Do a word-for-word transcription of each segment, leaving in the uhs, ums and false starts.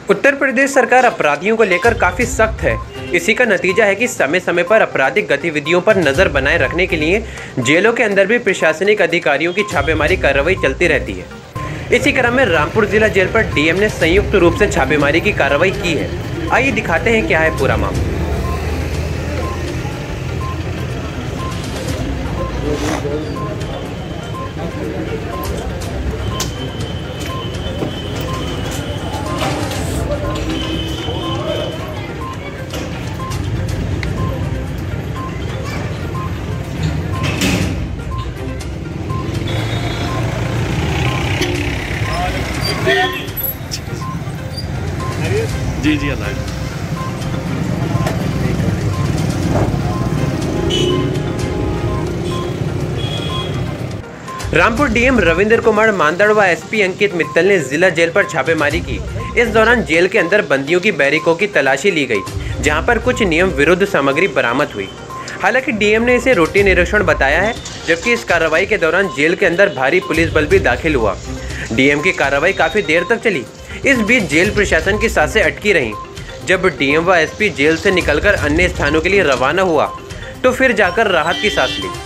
उत्तर प्रदेश सरकार अपराधियों को लेकर काफ़ी सख्त है। इसी का नतीजा है कि समय समय पर आपराधिक गतिविधियों पर नज़र बनाए रखने के लिए जेलों के अंदर भी प्रशासनिक अधिकारियों की छापेमारी कार्रवाई चलती रहती है। इसी क्रम में रामपुर जिला जेल पर डीएम ने संयुक्त रूप से छापेमारी की कार्रवाई की है। आइए दिखाते हैं क्या है पूरा मामला। जी जी अल्लाह। रामपुर डीएम रविंद्र कुमार मांदड़ व एसपी अंकित मित्तल ने जिला जेल पर छापेमारी की। इस दौरान जेल के अंदर बंदियों की बैरिकों की तलाशी ली गई, जहां पर कुछ नियम विरुद्ध सामग्री बरामद हुई। हालांकि डीएम ने इसे रूटीन निरीक्षण बताया है, जबकि इस कार्रवाई के दौरान जेल के अंदर भारी पुलिस बल भी दाखिल हुआ। डीएम की कार्रवाई काफ़ी देर तक चली। इस बीच जेल प्रशासन की सांसें अटकी रहीं। जब डीएम व एसपी जेल से निकलकर अन्य स्थानों के लिए रवाना हुआ तो फिर जाकर राहत की सांस ली।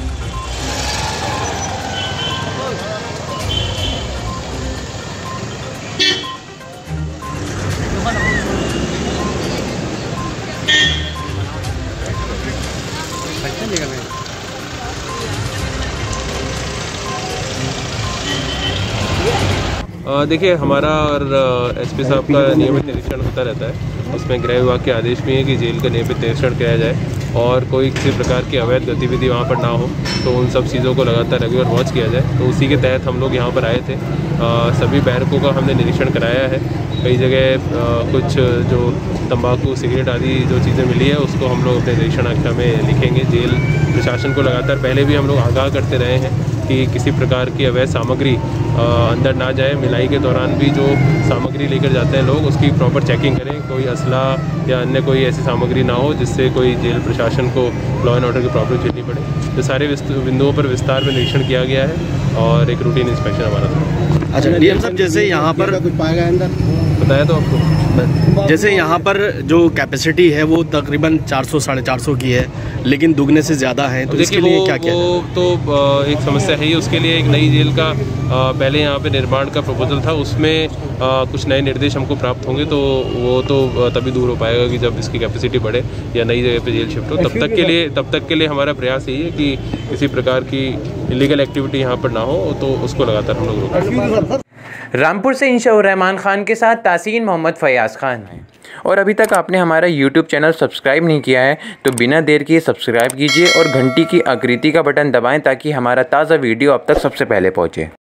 देखिए, हमारा और एसपी साहब का नियमित निरीक्षण होता रहता है। उसमें गृह विभाग के आदेश भी है कि जेल का नियमित निरीक्षण किया जाए और कोई किसी प्रकार की अवैध गतिविधि वहाँ पर ना हो, तो उन सब चीज़ों को लगातार रेगुलर वॉच किया जाए। तो उसी के तहत हम लोग यहाँ पर आए थे। आ, सभी बैरकों का हमने निरीक्षण कराया है। कई जगह कुछ जो तंबाकू, सिगरेट आदि जो चीज़ें मिली है उसको हम लोग अपने निरीक्षण आख्या में लिखेंगे। जेल प्रशासन को लगातार पहले भी हम लोग आगाह करते रहे हैं कि किसी प्रकार की अवैध सामग्री अंदर ना जाए। मिलाई के दौरान भी जो सामग्री लेकर जाते हैं लोग, उसकी प्रॉपर चेकिंग करें। कोई असला या अन्य कोई ऐसी सामग्री ना हो जिससे कोई जेल प्रशासन को लॉ एंड ऑर्डर की प्रॉब्लम झेलनी पड़े। तो सारे बिंदुओं पर विस्तार में निरीक्षण किया गया है और एक रूटीन इंस्पेक्शन हमारा था। अच्छा डीएम साहब, जैसे यहाँ पर कुछ पाएगा अंदर बताया तो आपको, जैसे यहाँ पर जो कैपेसिटी है वो तकरीबन चार सौ साढ़े चार सौ की है, लेकिन दुगने से ज़्यादा है, तो इसके लिए क्या क्या वो तो एक समस्या है ही। उसके लिए एक नई जेल का पहले यहाँ पे निर्माण का प्रपोजल था, उसमें कुछ नए निर्देश हमको प्राप्त होंगे, तो वो तो तभी दूर हो पाएगा कि जब इसकी कैपेसिटी बढ़े या नई जगह पे जेल शिफ्ट हो। तब तक के लिए तब तक के लिए हमारा प्रयास यही है कि किसी प्रकार की इलीगल एक्टिविटी यहाँ पर ना हो, तो उसको लगातार हम लोग रोकें। रामपुर से इंशाउर रहमान खान के साथ तासीन मोहम्मद फयाज खान है। और अभी तक आपने हमारा यूट्यूब चैनल सब्सक्राइब नहीं किया है तो बिना देर किए सब्सक्राइब कीजिए और घंटी की आकृति का बटन दबाएं ताकि हमारा ताज़ा वीडियो अब तक सबसे पहले पहुंचे।